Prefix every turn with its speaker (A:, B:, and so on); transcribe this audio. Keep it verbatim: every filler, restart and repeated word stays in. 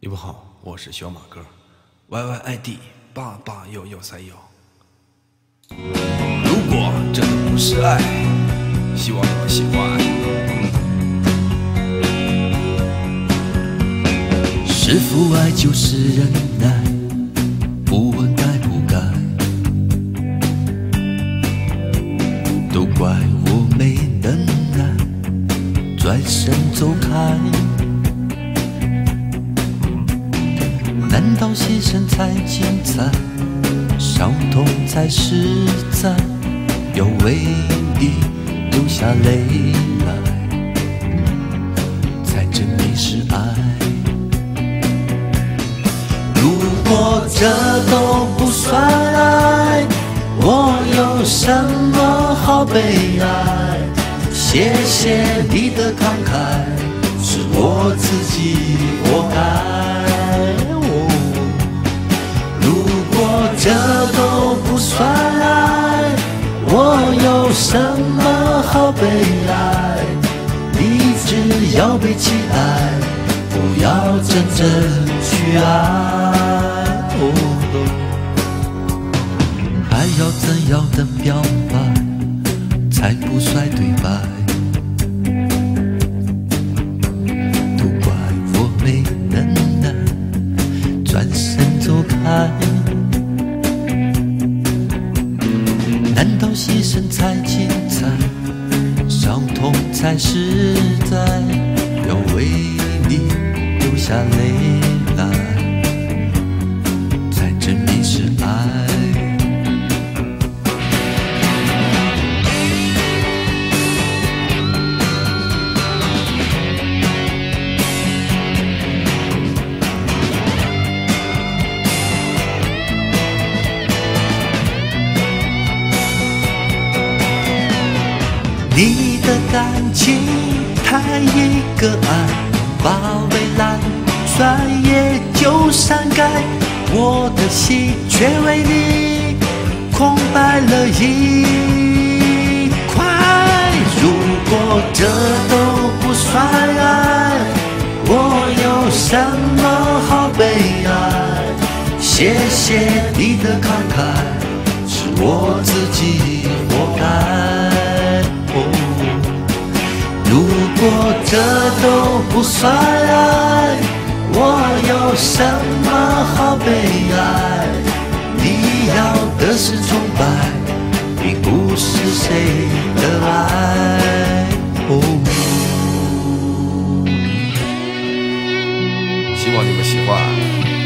A: 你们好，我是小马哥 ，Y Y I D 八八幺幺三幺。如果真的不是爱，希望你们喜欢。
B: 是否爱就是忍耐，不问该不该，都怪我没能耐，转身走开。难道牺牲才精彩，伤痛才实在，要为你流下泪来，才证明是爱。如果这都不算爱，我有什么好悲哀？谢谢你的慷慨，是我自己活该。这都不算爱，我有什么好悲哀？你只要被期待，不要真正去爱。哦，还要怎样的表白，才不算对白？都怪我没能耐，转身走开。难道牺牲才精彩，伤痛才实在，要为你流下泪来，才证明是爱。你的感情太一个爱，把未来转眼就删改，我的心却为你空白了一块。如果这都不算爱，我有什么好悲哀？谢谢你的慷慨，是我自己活该。如果这都不算爱，我有什么好悲哀？你要的是崇拜，并不是谁的爱。哦，
A: 希望你们喜欢。